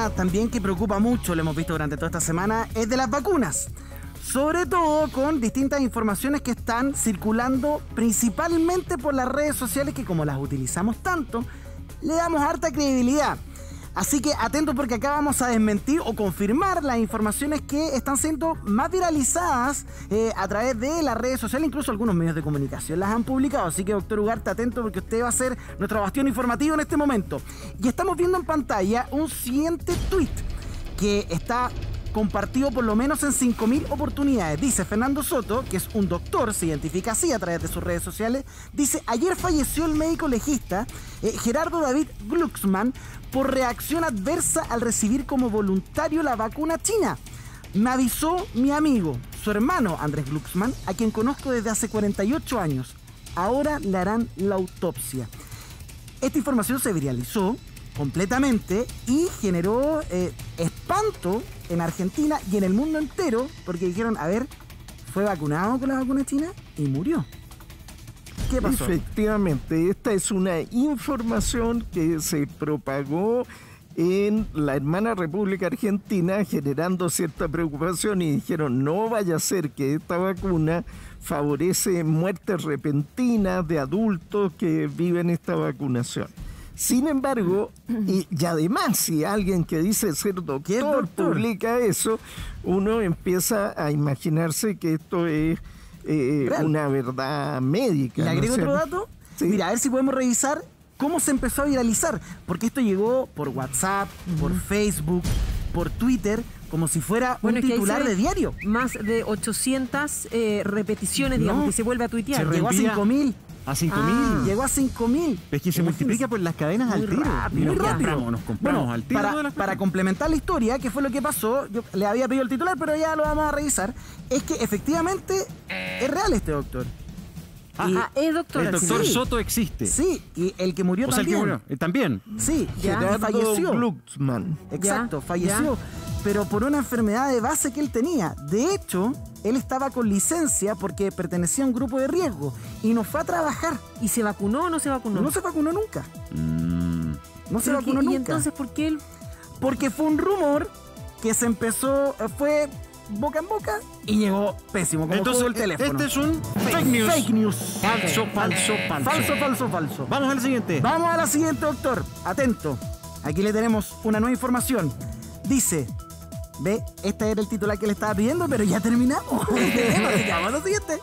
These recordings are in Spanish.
tema también que preocupa mucho, lo hemos visto durante toda esta semana, es de las vacunas. Sobre todo con distintas informaciones que están circulando principalmente por las redes sociales que, como las utilizamos tanto, le damos harta credibilidad. Así que atentos, porque acá vamos a desmentir o confirmar las informaciones que están siendo más viralizadas a través de las redes sociales. Incluso algunos medios de comunicación las han publicado. Así que, doctor Ugarte, atento, porque usted va a ser nuestro bastión informativo en este momento. Y estamos viendo en pantalla un siguiente tuit que está compartido por lo menos en 5.000 oportunidades. Dice Fernando Soto, que es un doctor, se identifica así a través de sus redes sociales. Dice: ayer falleció el médico legista Gerardo David Glucksmann por reacción adversa al recibir como voluntario la vacuna china. Me avisó mi amigo, su hermano Andrés Glucksmann, a quien conozco desde hace 48 años. Ahora le harán la autopsia. Esta información se viralizó completamente y generó espanto en Argentina y en el mundo entero, porque dijeron: a ver, fue vacunado con la vacuna china y murió. ¿Qué pasó? Efectivamente, esta es una información que se propagó en la hermana República Argentina, generando cierta preocupación, y dijeron: no vaya a ser que esta vacuna favorece muertes repentinas de adultos que viven esta vacunación. Sin embargo, y además, si alguien que dice ser doctor publica eso, uno empieza a imaginarse que esto es una verdad médica. ¿Le agrego otro dato? Sí. Mira, a ver si podemos revisar cómo se empezó a viralizar, porque esto llegó por WhatsApp, por Facebook, por Twitter, como si fuera un titular de diario. Más de 800 repeticiones, digamos, que se vuelve a tuitear. Llegó a 5.000. A 5.000. Llegó a 5.000. Es que se multiplica por las cadenas al tiro. Muy rápido. Nos compramos al tiro. Para complementar la historia, ¿qué fue lo que pasó? Yo le había pedido el titular, pero ya lo vamos a revisar. Es que efectivamente es real este doctor. Es doctor. El doctor Sí. Soto existe. Sí, y el que murió O sea, el que también. murió. También. Sí, Gerardo falleció. Glucksmann. Exacto, Ya, falleció. Pero por una enfermedad de base que él tenía. De hecho, él estaba con licencia porque pertenecía a un grupo de riesgo y no fue a trabajar. ¿Y se vacunó o no se vacunó? No se vacunó nunca. No se vacunó nunca. ¿Y entonces por qué él? Porque fue un rumor que se empezó, fue boca en boca y llegó pésimo, como Entonces, todo el teléfono. este es un fake news. Fake news. Falso. Falso. Vamos al siguiente. Vamos a la siguiente, doctor. Atento. Aquí le tenemos una nueva información. Dice: ve, este era el titular que le estaba pidiendo, pero ya terminamos. Vamos a lo siguiente.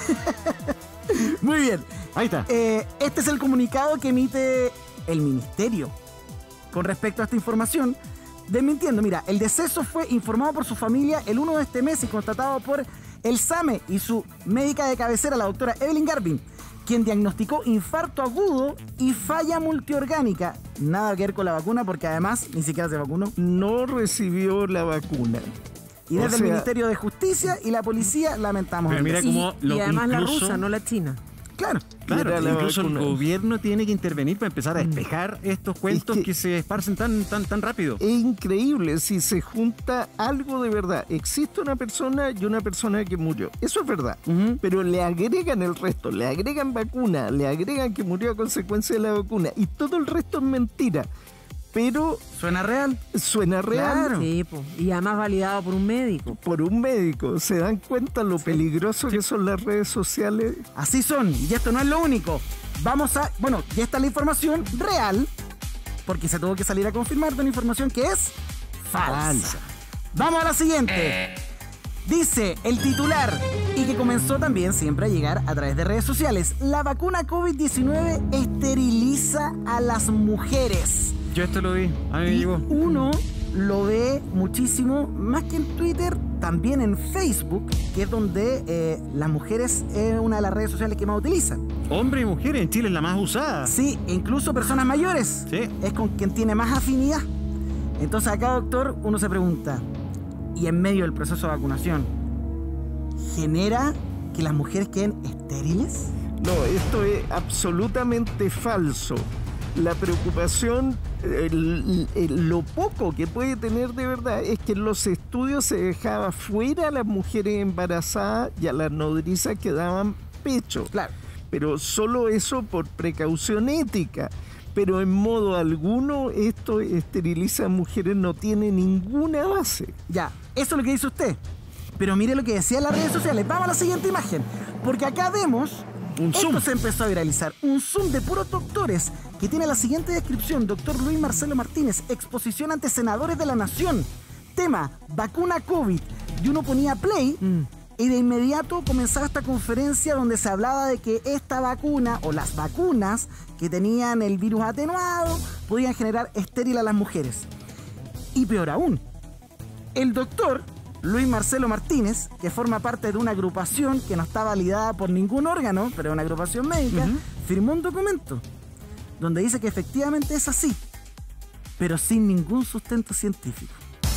Muy bien. Ahí está. Este es el comunicado que emite el ministerio con respecto a esta información, desmintiendo. Mira, el deceso fue informado por su familia el 1 de este mes y constatado por el SAME y su médica de cabecera, la doctora Evelyn Garvin, quien diagnosticó infarto agudo y falla multiorgánica. Nada que ver con la vacuna, porque además ni siquiera se vacunó. No recibió la vacuna. Y desde el Ministerio de Justicia y la policía lamentamos. Pero mira cómo Y además la rusa, no la china. Claro. Claro, incluso el vacuna. gobierno tiene que intervenir para empezar a despejar estos cuentos que se esparcen tan rápido. Es increíble si se junta algo de verdad. Existe una persona y una persona que murió. Eso es verdad. Pero le agregan el resto, le agregan vacuna, le agregan que murió a consecuencia de la vacuna. Y todo el resto es mentira. Pero ¿Suena real? suena real. Claro. Sí, po. Y además validado por un médico. Por un médico. ¿Se dan cuenta lo peligroso que son las redes sociales? Así son, y esto no es lo único. Bueno, ya está la información real, porque se tuvo que salir a confirmar de una información que es falsa. Vamos a la siguiente. Dice el titular, y que comenzó también siempre a llegar a través de redes sociales: la vacuna COVID-19 esteriliza a las mujeres. Yo esto lo vi, a mí me Y llegó. uno lo ve muchísimo, más que en Twitter, también en Facebook, que es donde las mujeres es una de las redes sociales que más utilizan. Hombre y mujer en Chile es la más usada. Sí, incluso personas mayores. Sí. Es con quien tiene más afinidad. Entonces acá, doctor, uno se pregunta, y en medio del proceso de vacunación, ¿genera que las mujeres queden estériles? No, esto es absolutamente falso. La preocupación, lo poco que puede tener de verdad, es que en los estudios se dejaba fuera a las mujeres embarazadas y a las nodrizas que daban pecho. Claro. Pero solo eso por precaución ética. pero en modo alguno esto esteriliza a mujeres, no tiene ninguna base. Ya, eso es lo que dice usted. Pero mire lo que decía en las redes sociales. Vamos a la siguiente imagen. Porque acá vemos, esto se empezó a viralizar. Un Zoom de puros doctores que tiene la siguiente descripción. Doctor Luis Marcelo Martínez, exposición ante senadores de la nación. Tema, vacuna COVID. Y uno ponía play y de inmediato comenzaba esta conferencia donde se hablaba de que esta vacuna o las vacunas que tenían el virus atenuado podían generar estéril a las mujeres. Y peor aún, el doctor Luis Marcelo Martínez, que forma parte de una agrupación que no está validada por ningún órgano, pero es una agrupación médica, firmó un documento donde dice que efectivamente es así, pero sin ningún sustento científico.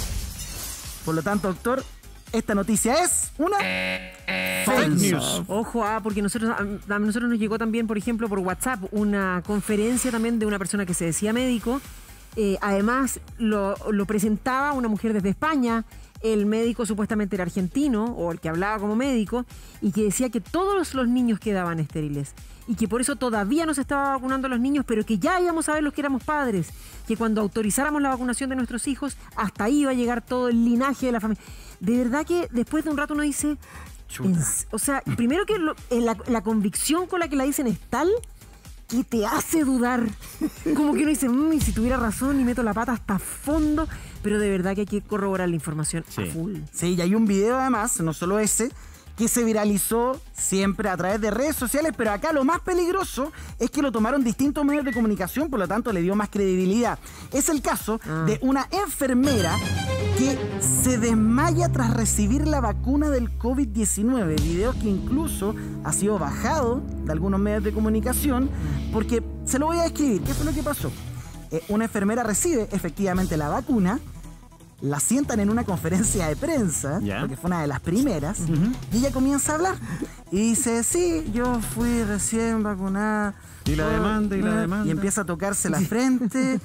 Por lo tanto, doctor, esta noticia es una fake news. Ojo, porque a nosotros nos llegó también, por ejemplo, por WhatsApp, una conferencia también de una persona que se decía médico. Además, lo presentaba una mujer desde España. El médico supuestamente era argentino, o el que hablaba como médico, y que decía que todos los niños quedaban estériles y que por eso todavía no se estaba vacunando a los niños, pero que ya íbamos a ver los que éramos padres, que cuando autorizáramos la vacunación de nuestros hijos, hasta ahí iba a llegar todo el linaje de la familia. De verdad que después de un rato uno dice... O sea, primero que la convicción con la que la dicen es tal que te hace dudar. Como que uno dice, y si tuviera razón y meto la pata hasta fondo, pero de verdad que hay que corroborar la información a full. Sí, y hay un video además, no solo ese, que se viralizó siempre a través de redes sociales, pero acá lo más peligroso es que lo tomaron distintos medios de comunicación, por lo tanto le dio más credibilidad. Es el caso de una enfermera que se desmaya tras recibir la vacuna del COVID-19, video que incluso ha sido bajado de algunos medios de comunicación, porque se lo voy a describir. ¿Qué fue lo que pasó? Una enfermera recibe efectivamente la vacuna, la sientan en una conferencia de prensa, porque fue una de las primeras, y ella comienza a hablar. Y dice, sí, yo fui recién vacunada. Y la demanda, y la demanda. Y empieza a tocarse la frente,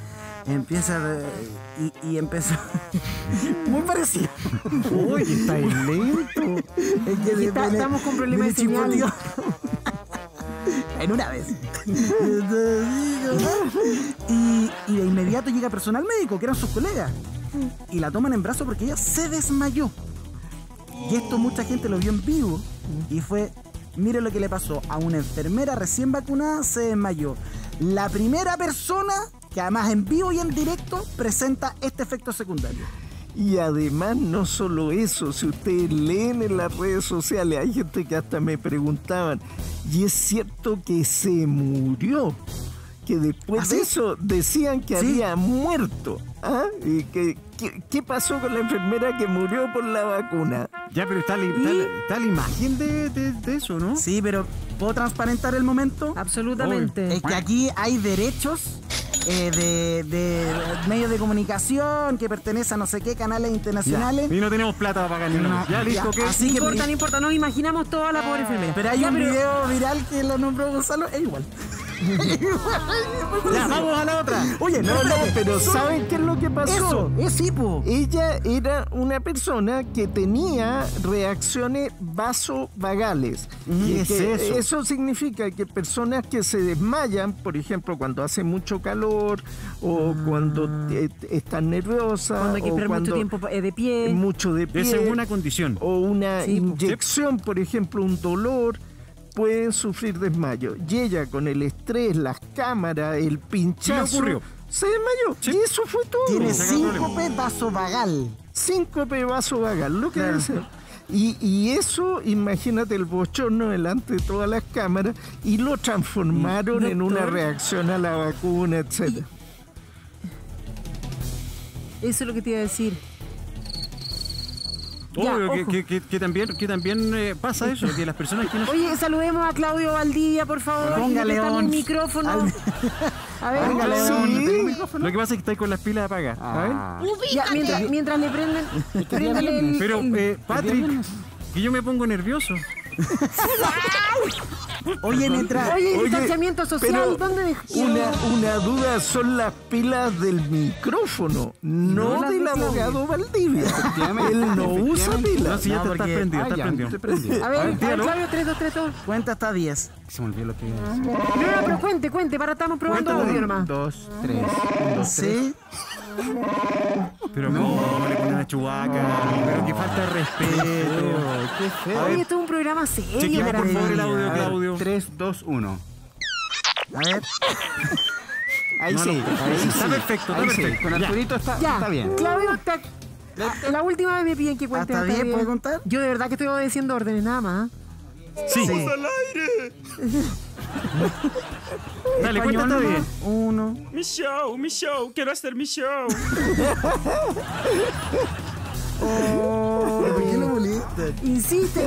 y empezó... Muy parecido. Uy, está lento. Es que estamos con problemas de señal. En una vez. Y de inmediato llega personal médico, que eran sus colegas, y la toman en brazos porque ella se desmayó. Y esto mucha gente lo vio en vivo y fue, mire lo que le pasó a una enfermera recién vacunada, se desmayó. La primera persona que además en vivo y en directo presenta este efecto secundario. Y además no solo eso, si ustedes leen en las redes sociales, hay gente que hasta me preguntaban, y es cierto que se murió, que después de eso decían que había muerto. ¿Y qué pasó con la enfermera que murió por la vacuna? Ya, pero está la imagen de eso, ¿no? Sí, pero ¿puedo transparentar el momento? Absolutamente. Es que aquí hay derechos de medios de comunicación que pertenecen a no sé qué canales internacionales. Y no tenemos plata para pagar ni una. Ya, listo, ¿qué? Así No importa, nos imaginamos toda la pobre enfermera. Pero hay un video viral que lo nombró Gonzalo, es igual. Ya, vamos a la otra. Oye, pero ¿saben qué es lo que pasó? Eso, es hipo. Ella era una persona que tenía reacciones vasovagales. ¿Qué es eso? Eso significa que personas que se desmayan, por ejemplo, cuando hace mucho calor o cuando están nerviosas, cuando hay que esperar mucho tiempo de pie. Mucho de pie. Es una condición. O una inyección, por ejemplo, un dolor. Pueden sufrir desmayo. Y ella, con el estrés, las cámaras, el pinchazo, se desmayó. Sí. Y eso fue todo. Tiene síncope vasovagal. Síncope vasovagal, lo que dice. Y eso, imagínate el bochorno delante de todas las cámaras, y lo transformaron en una reacción a la vacuna, etc. Eso es lo que te iba a decir. Que también pasa eso, que las personas que no... Oye, saludemos a Claudio Valdivia, por favor. Póngale está en el micrófono. A ver, póngale Lo que pasa es que estáis con las pilas apagadas. Ya, mientras le prenden el... Pero, Patrick, que yo me pongo nervioso. Oye, mientras... Oye, Oye, distanciamiento social, pero ¿dónde dejó? una duda, son las pilas del micrófono, no las del de Claudio. abogado Valdivia. Él no usa No, pilas. si ya No, te estás porque- prendido, Ah, estás ya, prendido. estoy prendido. A ver, dígalo. Claudio, 3, 2, 3, 2. Cuenta hasta 10. Se me olvidó lo que iba a decir. No, pero cuente, para estamos probando audio nomás. 2, 3. 1, 2, 3. Sí. Pero ¿cómo le ponen a Chubaca? Pero que falta de respeto. Qué feo. Oye, esto es un programa serio, Chequeame por caramba. favor el audio, A ver, Claudio. 3, 2, 1. A ver. Ahí No, sí, no, ahí sí. está perfecto, está Ahí sí, perfecto. con Ya. Arturito está Ya, bien. Claudio, la última vez me piden que cuente. ¿Hasta 10 puede contar? Yo de verdad que estoy obedeciendo órdenes, nada más. Sí. Dale, cuenta hasta 10. 1. Mi show, quiero hacer mi show. ¿Por qué lo molesta? Insiste.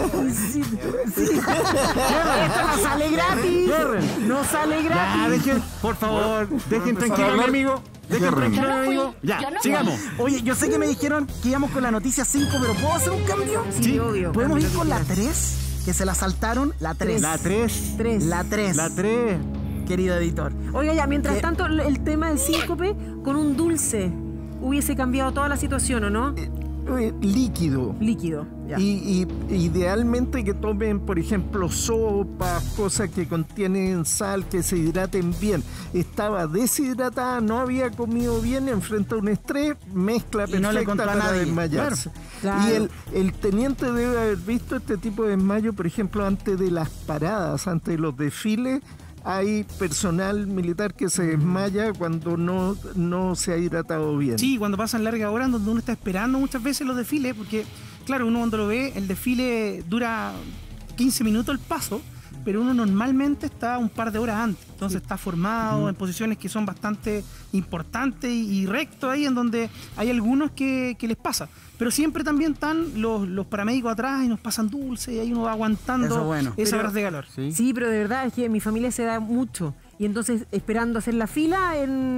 Esto no sale gratis. No sale Ya, gratis. dejen, por favor, dejen tranquilo a mi amigo. Dejen tranquilo a mi amigo. Ya, sigamos. Oye, yo sé que me dijeron que íbamos con la noticia 5, pero ¿puedo hacer un cambio? Sí, obvio. ¿Podemos ir Cambia lo con que la quieras. 3? Que se la saltaron. La 3. La 3. 3. La 3. La 3. Querido editor. Oiga, ya, mientras ¿Qué? tanto, el tema del síncope con un dulce hubiese cambiado toda la situación, ¿o no? Líquido. Líquido. Ya. Y idealmente que tomen, por ejemplo, sopas, cosas que contienen sal, que se hidraten bien. Estaba deshidratada, no había comido bien, enfrenta un estrés, mezcla Y no le perfecta contó a para nadie. desmayarse. Claro. Y el teniente debe haber visto este tipo de desmayo, por ejemplo, antes de las paradas, antes de los desfiles. Hay personal militar que se desmaya cuando no se ha hidratado bien. Sí, cuando pasan largas horas donde uno está esperando muchas veces los desfiles, porque claro, uno cuando lo ve, el desfile dura 15 minutos el paso, pero uno normalmente está un par de horas antes, entonces está formado en posiciones que son bastante importantes y recto ahí, en donde hay algunos que les pasa, pero siempre también están los paramédicos atrás y nos pasan dulces y ahí uno va aguantando Eso es bueno. esas horas de calor. Sí, pero de verdad es que en mi familia se da mucho. Y entonces esperando hacer la fila,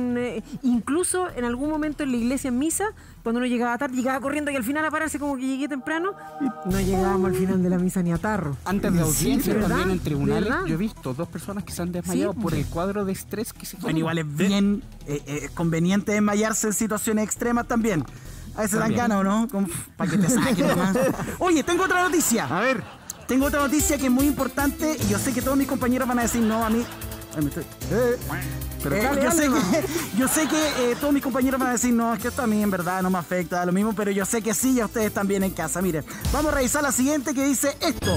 incluso en algún momento en la iglesia en misa, cuando uno llegaba tarde, llegaba corriendo y al final a pararse como que llegué temprano, no llegábamos al final de la misa ni a tarro. Antes de audiencia ¿verdad? también en tribunales, ¿Verdad? yo he visto 2 personas que se han desmayado Sí. por el cuadro de estrés que se Bueno, igual es bien conveniente desmayarse en situaciones extremas también. A veces dan ganas, ¿o no? Para que te saquen nomás. Oye, tengo otra noticia. A ver. Tengo otra noticia que es muy importante y yo sé que todos mis compañeros van a decir no a mí. Ay, me estoy- dale, yo sé que todos mis compañeros van a decir no, es que esto a mí en verdad no me afecta, da lo mismo, pero yo sé que sí y a ustedes también en casa. Miren, vamos a revisar la siguiente que dice esto.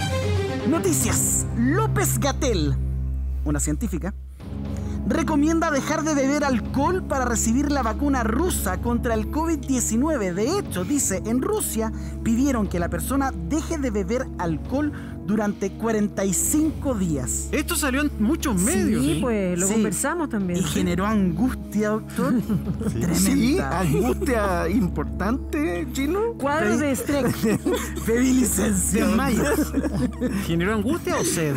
Noticias. López-Gatell, una científica, recomienda dejar de beber alcohol para recibir la vacuna rusa contra el COVID-19. De hecho, dice, en Rusia pidieron que la persona deje de beber alcohol durante 45 días. Esto salió en muchos medios. Sí, pues lo Sí. conversamos también. Y generó angustia, doctor. Sí, Tremenda. angustia importante, Gino. Cuadros de estrés. Pedí licencia. Desmayos. ¿Generó angustia o sed?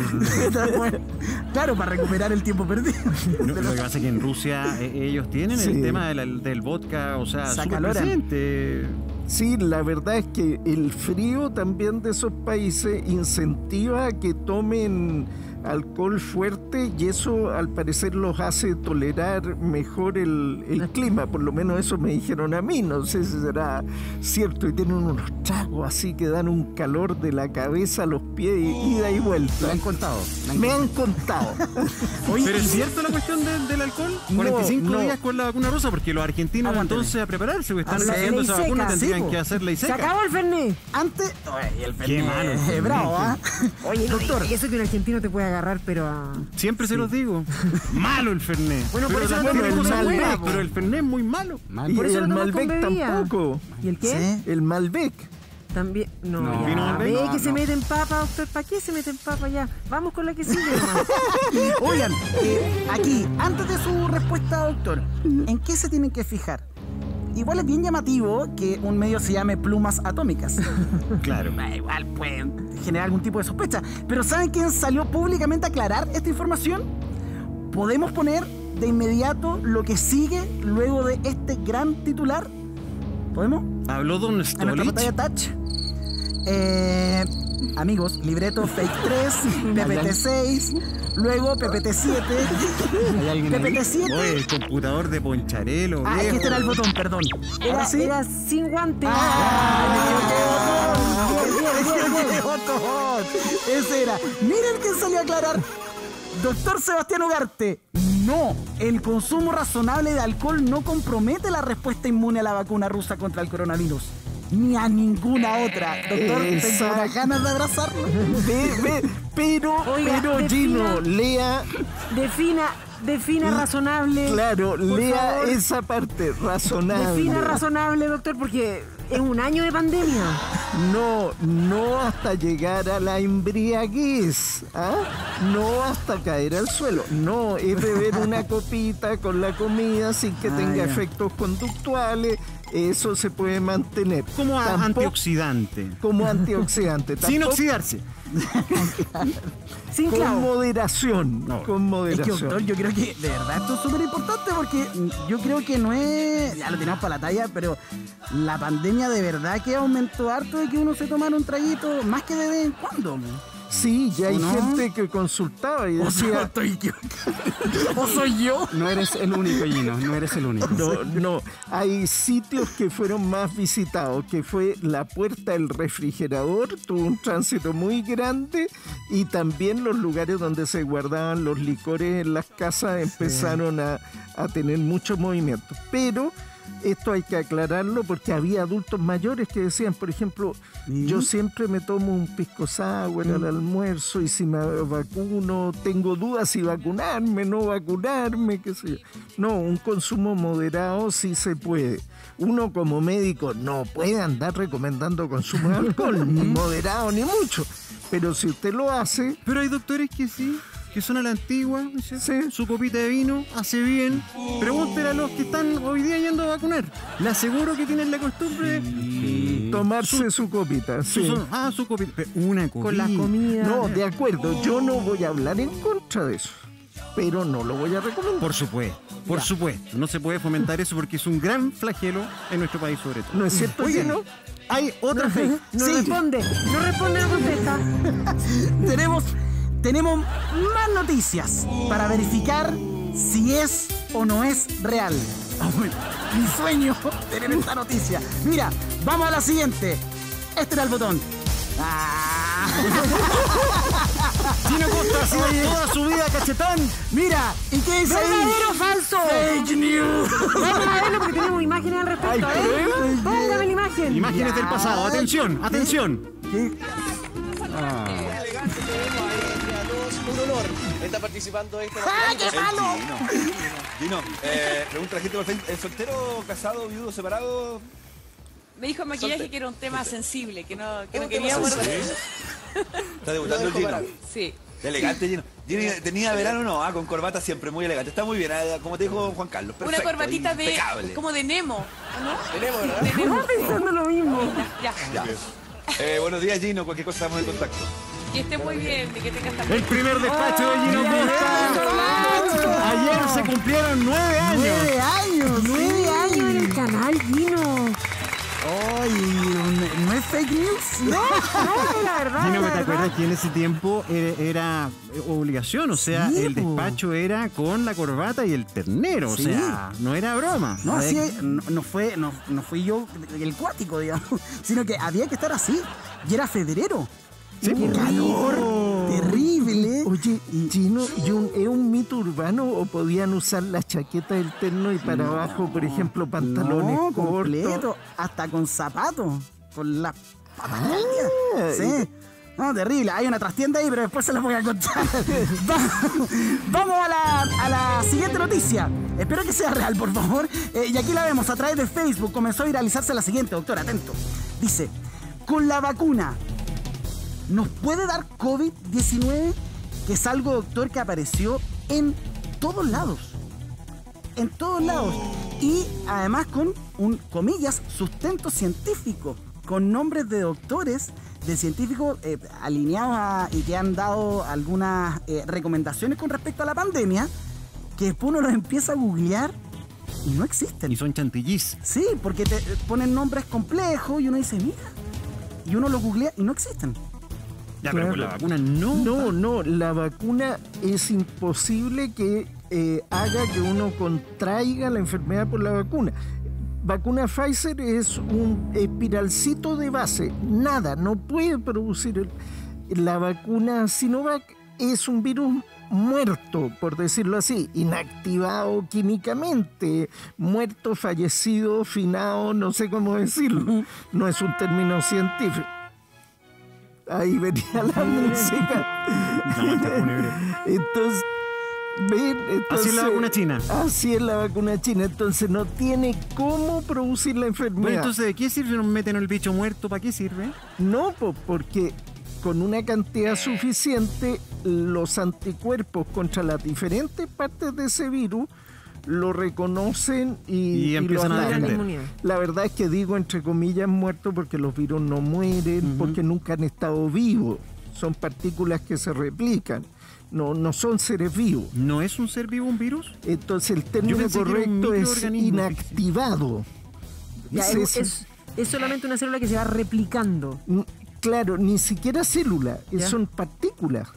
Claro, para recuperar el tiempo perdido. No, lo que pasa es que en Rusia ellos tienen Sí. el tema del vodka, o sea, súper Sacaloran. presente. Sí, la verdad es que el frío también de esos países incentiva a que tomen alcohol fuerte y eso al parecer los hace tolerar mejor el clima, por lo menos eso me dijeron a mí, no sé si será cierto, y tienen unos tragos así que dan un calor de la cabeza a los pies, ida y Lo vuelta. han contado. Me han contado. Oye, ¿Pero es cierto la cuestión del alcohol? No, 45 no. días con la vacuna rusa, porque los argentinos Aguántame. entonces a prepararse, porque están A la haciendo ley esa seca, vacuna, sí, tendrían po. que hacer ley Se seca. acabó el Fernet. antes... Ay, el Qué malo. bravo, ¿ah? Oye, Doctor. y eso que un argentino te puede agarrar, pero a... Siempre se los digo. Malo el Fernet. Bueno, por Pero eso la no tiene tomemos cosas Malbec, buenas, po. pero el Fernet es muy malo. Mal. Y Por eso el lo toman con Malbec bebida. tampoco. ¿Y el qué? Sí. El Malbec. También. No, No, ya. vino Malbec. Ve No, que se no. mete en papa, doctor. ¿Para qué se mete en papa ya? Vamos con la que sigue nomás. Oigan, aquí, antes de su respuesta, doctor, ¿en qué se tienen que fijar? Igual es bien llamativo que un medio se llame Plumas Atómicas. Claro. Igual pueden generar algún tipo de sospecha. Pero ¿saben quién salió públicamente a aclarar esta información? Podemos poner de inmediato lo que sigue luego de este gran titular. ¿Podemos? Habló Don A nuestra Stolich. pantalla touch. Amigos, libreto Fake 3, PPT 6, luego PPT 7, ¿Hay alguien ahí? PPT 7. Oye, el computador de Poncharelo. Ah, es que viejo. este era el botón, perdón. Era, ¿Ahora sí? era sin guante. ¡Qué botón! Ese era. Miren quién salió a aclarar. Doctor Sebastián Ugarte. No, el consumo razonable de alcohol no compromete la respuesta inmune a la vacuna rusa contra el coronavirus. Ni a ninguna otra. Doctor, tengo Exacto. unas ganas de abrazarlo. Oiga, pero Gino, lea, Defina razonable. claro, por lea favor. esa parte, razonable. Defina razonable, doctor, porque es un año de pandemia. No hasta llegar a la embriaguez, ¿ah? No hasta caer al suelo. No, es beber una copita con la comida sin que tenga ya. efectos conductuales. Eso se puede mantener. Como antioxidante. Como antioxidante. Sin Tampoco- oxidarse. Sin Con clavo. moderación. No. Con Es que, moderación. doctor, yo creo que de verdad esto es súper importante porque yo creo que no es. Ya lo tenemos para la talla, pero la pandemia de verdad que aumentó harto de que uno se tomara un traguito más que de vez en cuando. Sí, ya hay ¿O no? gente que consultaba y O sea, decía, estoy equivocado. ¿O soy yo? No eres el único, Gino, no eres el único. no, hay sitios que fueron más visitados, que fue la puerta del refrigerador, tuvo un tránsito muy grande, y también los lugares donde se guardaban los licores en las casas empezaron a tener mucho movimiento. Pero esto hay que aclararlo porque había adultos mayores que decían, por ejemplo, yo siempre me tomo un pisco sour al almuerzo y si me vacuno, tengo dudas si vacunarme, no vacunarme, qué sé yo. No, un consumo moderado sí se puede. Uno como médico no puede andar recomendando consumo de alcohol, ni moderado ni mucho. Pero si usted lo hace, Pero hay doctores que sí, que son a la antigua, dice, Sí. su copita de vino, hace bien. Pregúntele a los que están hoy día yendo a vacunar. Le aseguro que tienen la costumbre. tomarse su copita. Sí. Su copita. Pero una copita. Con la comida. No, de acuerdo, yo no voy a hablar en contra de eso, pero no lo voy a recomendar. Por supuesto. No se puede fomentar eso porque es un gran flagelo en nuestro país, sobre todo. ¿No es cierto, Oigan, Gino? hay otra fake. No Sí. responde, no contesta. Tenemos más noticias para verificar si es o no es real. Mi sueño tener esta noticia. Mira, vamos a la siguiente. Este era el botón. Gino Costa ha sido toda su vida cachetán. Mira, ¿y qué dice ahí? ¿Verdadero o falso? Fake news. Vamos a verlo porque tenemos imágenes al respecto. Ay, A ver, póngame la imagen. Imágenes del pasado. Atención, atención. Un honor. Está participando esta Gino, pregunta a la gente por Facebook, ¿es soltero, casado, viudo, separado? Me dijo en maquillaje que era un tema sensible, que no un quería tema abordar. Está debutando el Gino. Sí. Qué elegante, Gino. Gino tenía verano, no, con corbata siempre, muy elegante. Está muy bien, como te dijo Juan Carlos. Una Perfecto, corbatita de impecable. como de Nemo, ¿o ¿no? Tenemos, ¿verdad? De Nemo. Estaba pensando lo mismo. Ya. Ya. Buenos días, Gino. Cualquier cosa estamos en contacto. Que esté muy bien, y que tengas El también. primer despacho de Gino Costa. Ayer se cumplieron 9 años. 9 años. 9 años en el canal, Gino. Ay, ¿no es fake news? No, la verdad. Gino, la ¿te acuerdas verdad. que en ese tiempo era obligación? O sea, Sí, el po. despacho era con la corbata y el ternero. O Sí. sea, no era broma. No, Había así no fui yo el cuático, digamos, sino que había que estar así. Y era febrero. Sí, ¡Qué po. calor! Terrible. Oye, Gino, ¿es un mito urbano o podían usar la chaqueta del terno y para abajo, por ejemplo, pantalones No, cortos? completo, hasta con zapatos, con las patas caídas. Sí. No, terrible. Hay una trastienda ahí, pero después se las voy a contar. Vamos a la siguiente noticia. Espero que sea real, por favor. Y aquí la vemos a través de Facebook. Comenzó a viralizarse la siguiente, doctor, atento. Dice, con la vacuna, ¿nos puede dar COVID-19? Que es algo, doctor, que apareció en todos lados. En todos lados. Y además con un, comillas, sustento científico. Con nombres de doctores, de científicos alineados y que han dado algunas recomendaciones con respecto a la pandemia, que después uno los empieza a googlear y no existen. Y son chantillís. Sí, porque te ponen nombres complejos y uno dice, mira. Y uno los googlea y no existen. Ya, pero con la vacuna no. No, la vacuna es imposible que haga que uno contraiga la enfermedad por la vacuna. Vacuna Pfizer es un espiralcito de base, nada, no puede producir. La vacuna Sinovac es un virus muerto, por decirlo así, inactivado químicamente, muerto, fallecido, finado, no sé cómo decirlo, no es un término científico. Ahí venía la música. Entonces, así es la vacuna china. Así es la vacuna china. Entonces no tiene cómo producir la enfermedad. Bueno, entonces, ¿de qué sirve nos meten el bicho muerto? ¿Para qué sirve? No, porque con una cantidad suficiente, los anticuerpos contra las diferentes partes de ese virus lo reconocen y empiezan lo a atacan. defender. La verdad es que digo entre comillas muertos porque los virus no mueren, porque nunca han estado vivos. Son partículas que se replican. No son seres vivos. ¿No es un ser vivo un virus? Entonces el término correcto es inactivado. Ya, es solamente una célula que se va replicando. Claro, ni siquiera célula, son partículas.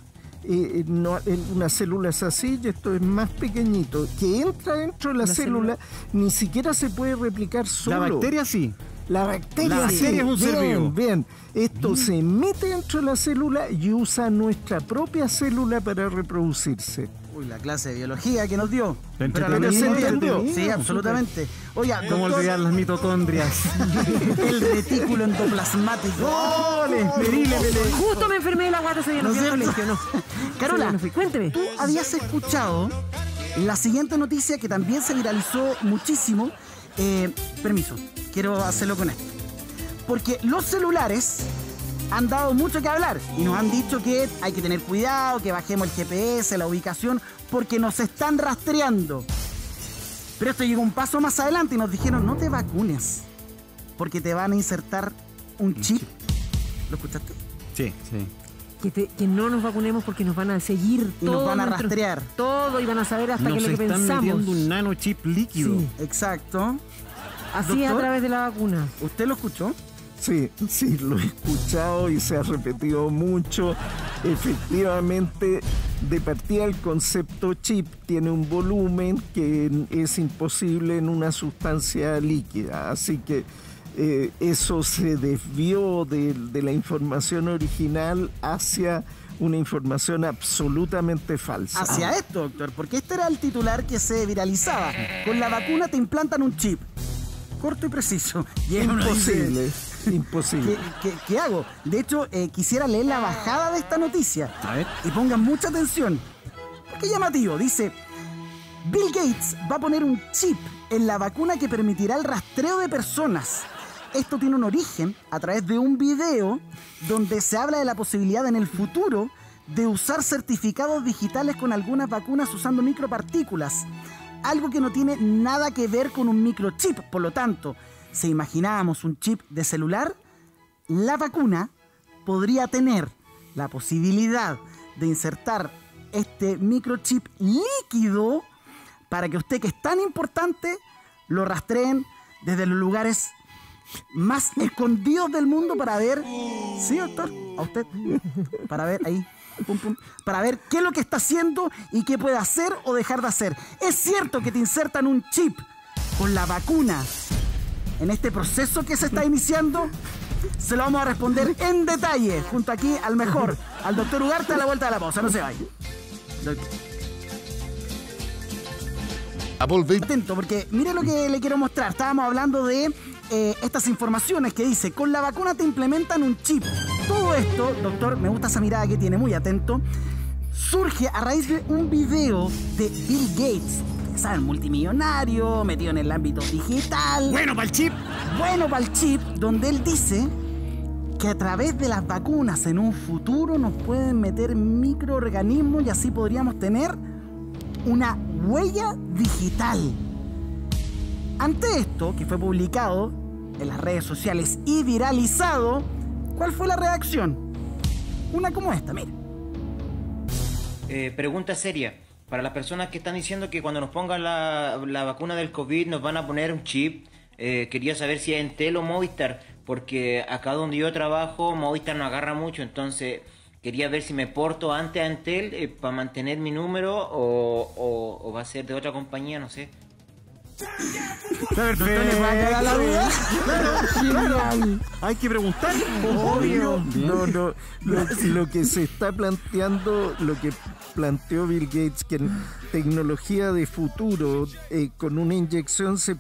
Una célula es así y esto es más pequeñito. Que entra dentro de la célula, ni siquiera se puede replicar solo. La bacteria sí. La bacteria es un ser vivo. Bien, esto se mete dentro de la célula y usa nuestra propia célula para reproducirse. Uy, la clase de biología que nos dio. Pero lo se entendió. Sí, absolutamente. Oiga, ¿cómo olvidar las mitocondrias? El retículo endoplasmático. Justo me enfermé de la guata ese día, no fui al colegio, no. Carola, no fui. Cuénteme. tú habías escuchado la siguiente noticia que también se viralizó muchísimo. Permiso, quiero hacerlo con esto. Porque los celulares han dado mucho que hablar y nos han dicho que hay que tener cuidado, que bajemos el GPS, la ubicación, porque nos están rastreando. Pero esto llegó un paso más adelante y nos dijeron, no te vacunes, porque te van a insertar un chip. ¿Lo escuchaste? Sí. Que no nos vacunemos porque nos van a seguir y todo. Nos van a rastrear. Todo y van a saber hasta qué es lo que pensamos. Nos están metiendo un nanochip líquido. Sí. Exacto. Así es a través de la vacuna. ¿Usted lo escuchó? Sí, lo he escuchado y se ha repetido mucho. Efectivamente, de partida el concepto chip tiene un volumen que es imposible en una sustancia líquida. Así que eso se desvió de la información original hacia una información absolutamente falsa. Hacia esto, doctor, porque este era el titular que se viralizaba. Con la vacuna te implantan un chip. Corto y preciso. Y imposible. Imposible. ¿Qué hago? De hecho, quisiera leer la bajada de esta noticia. A ver. Y pongan mucha atención. Qué llamativo. Dice, Bill Gates va a poner un chip en la vacuna que permitirá el rastreo de personas. Esto tiene un origen a través de un video donde se habla de la posibilidad en el futuro de usar certificados digitales con algunas vacunas usando micropartículas. Algo que no tiene nada que ver con un microchip. Por lo tanto, si imaginábamos un chip de celular, la vacuna podría tener la posibilidad de insertar este microchip líquido para que usted, que es tan importante, lo rastreen desde los lugares más escondidos del mundo para ver... Sí, doctor, a usted. Para ver ahí. Para ver qué es lo que está haciendo y qué puede hacer o dejar de hacer. ¿Es cierto que te insertan un chip con la vacuna en este proceso que se está iniciando? Se lo vamos a responder en detalle junto aquí al mejor, al doctor Ugarte, a la vuelta de la pausa. No se vaya. Atento, porque mire lo que le quiero mostrar. Estábamos hablando de estas informaciones que dice, con la vacuna te implementan un chip. Todo esto, doctor, me gusta esa mirada que tiene, muy atento, surge a raíz de un video de Bill Gates, ¿saben? Multimillonario, metido en el ámbito digital. Bueno para el chip. Bueno para el chip, donde él dice que a través de las vacunas en un futuro nos pueden meter microorganismos y así podríamos tener una huella digital. Ante esto, que fue publicado en las redes sociales y viralizado, ¿cuál fue la reacción? Una como esta, mira. Pregunta seria. Para las personas que están diciendo que cuando nos pongan la vacuna del COVID nos van a poner un chip, quería saber si es Entel o Movistar, porque acá donde yo trabajo Movistar no agarra mucho, entonces Quería ver si me porto antes a Entel para mantener mi número o va a ser de otra compañía, no sé. ¿No les va a quedar la duda? Claro. Hay que preguntar. Obvio. No. Lo que se está planteando, lo que planteó Bill Gates, que en tecnología de futuro, con una inyección se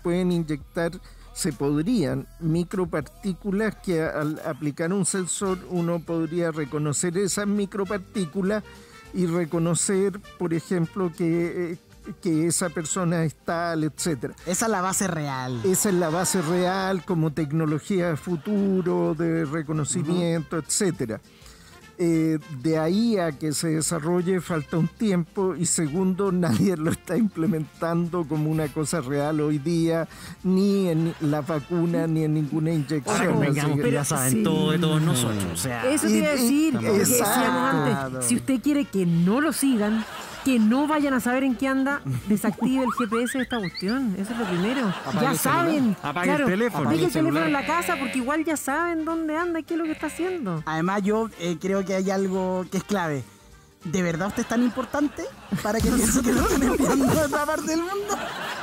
podrían micropartículas que al aplicar un sensor uno podría reconocer esas micropartículas y reconocer, por ejemplo, que esa persona es tal, etcétera. Esa es la base real. Esa es la base real como tecnología de futuro, de reconocimiento, etcétera. De ahí a que se desarrolle falta un tiempo, y segundo, nadie lo está implementando como una cosa real hoy día, ni en la vacuna, ni en ninguna inyección. Pero ya saben todo de todos nosotros. O sea, eso te iba a decir, porque decíamos antes, si usted quiere que no lo sigan, que no vayan a saber en qué anda, desactive el GPS de esta cuestión. Eso es lo primero. Apague ya el saben. Apague el teléfono. Deje el teléfono en la casa, porque igual ya saben dónde anda y qué es lo que está haciendo. Además, yo creo que hay algo que es clave. ¿De verdad usted es tan importante para que piense que lo están enviando de otra parte del mundo?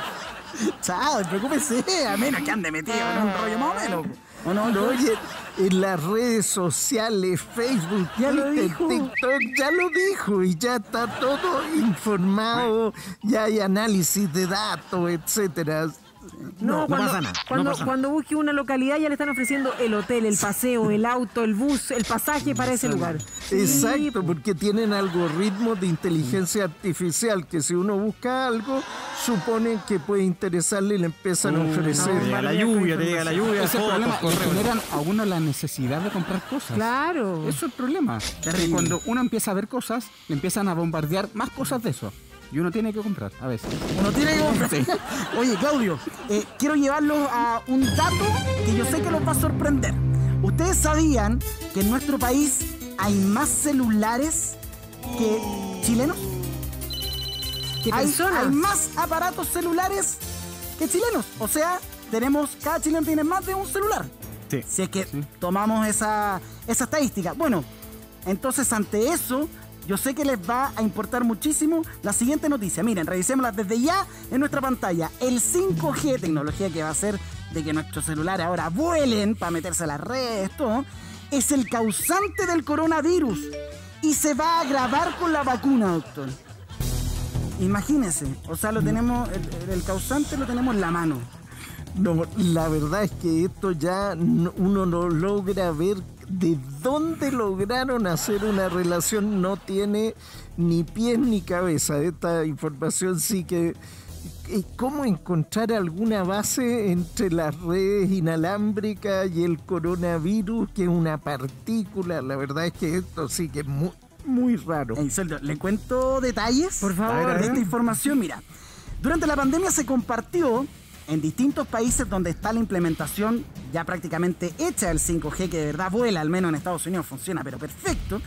Chao, preocúpese, a menos que ande metido en un rollo más o menos. ¿O no? Oye, en las redes sociales, Facebook, Twitter, TikTok, ya lo dijo, y ya está todo informado, ya hay análisis de datos, etcétera. No pasa nada. Cuando busque una localidad ya le están ofreciendo el hotel, el paseo, el auto, el bus, el pasaje para ese lugar. Exacto, porque tienen algoritmos de inteligencia artificial que si uno busca algo, suponen que puede interesarle y le empiezan a ofrecer. Te llega la lluvia, Ese problema, generan a uno la necesidad de comprar cosas. Claro. Eso es el problema. Que cuando uno empieza a ver cosas, le empiezan a bombardear más cosas de eso. Y uno tiene que comprar, a veces. Uno tiene que comprar. Oye, Claudio, quiero llevarlos a un dato que yo sé que los va a sorprender. ¿Ustedes sabían que en nuestro país hay más celulares que chilenos? Hay más aparatos celulares que chilenos. O sea, cada chileno tiene más de un celular. Sí. Si es que tomamos esa estadística. Bueno, entonces ante eso, yo sé que les va a importar muchísimo la siguiente noticia. Miren, revisémosla desde ya en nuestra pantalla. El 5G, tecnología que va a hacer de que nuestros celulares ahora vuelen para meterse a las redes, todo, es el causante del coronavirus y se va a agravar con la vacuna, doctor. Imagínense, o sea, lo tenemos, el causante lo tenemos en la mano. No, la verdad es que esto ya uno no logra ver de dónde lograron hacer una relación, no tiene ni pies ni cabeza. Esta información sí que... ¿Cómo encontrar alguna base entre las redes inalámbricas y el coronavirus, que es una partícula? La verdad es que esto sí que es muy, muy raro. ¿Le cuento detalles? Por favor. De esta información, mira. Durante la pandemia se compartió en distintos países donde está la implementación ya prácticamente hecha del 5G, que de verdad vuela, al menos en Estados Unidos funciona, pero perfecto,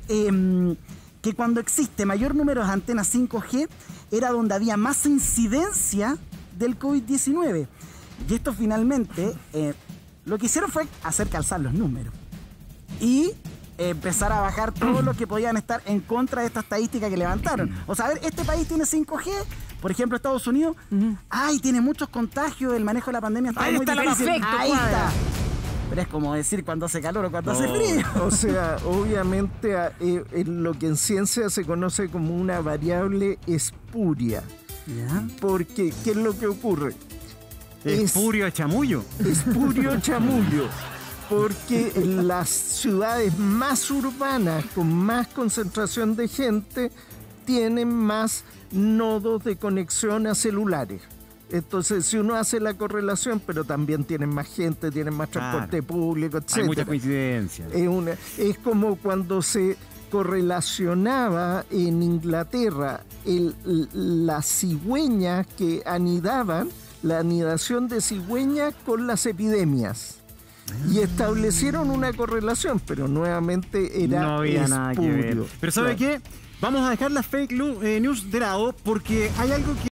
que cuando existe mayor número de antenas 5G era donde había más incidencia del COVID-19. Y esto finalmente, lo que hicieron fue hacer calzar los números y empezar a bajar todos los que podían estar en contra de esta estadística que levantaron. O sea, a ver, este país tiene 5G, por ejemplo, Estados Unidos, tiene muchos contagios, el manejo de la pandemia está muy difícil. Ahí está. Pero es como decir cuando hace calor o cuando hace frío. O sea, obviamente lo que en ciencia se conoce como una variable espuria. ¿Ya? Porque, ¿qué es lo que ocurre? Espurio chamullo. Espurio chamullo. Porque en las ciudades más urbanas, con más concentración de gente, tienen más nodos de conexión a celulares. Entonces, si uno hace la correlación, pero también tienen más gente, tienen más transporte público, etc. Hay mucha coincidencia. Es como cuando se correlacionaba en Inglaterra las cigüeñas que anidaban, la anidación de cigüeñas con las epidemias. Y establecieron una correlación, pero nuevamente era no había nada que ver. espurio. Pero ¿sabe qué? Vamos a dejar las fake news de lado porque hay algo que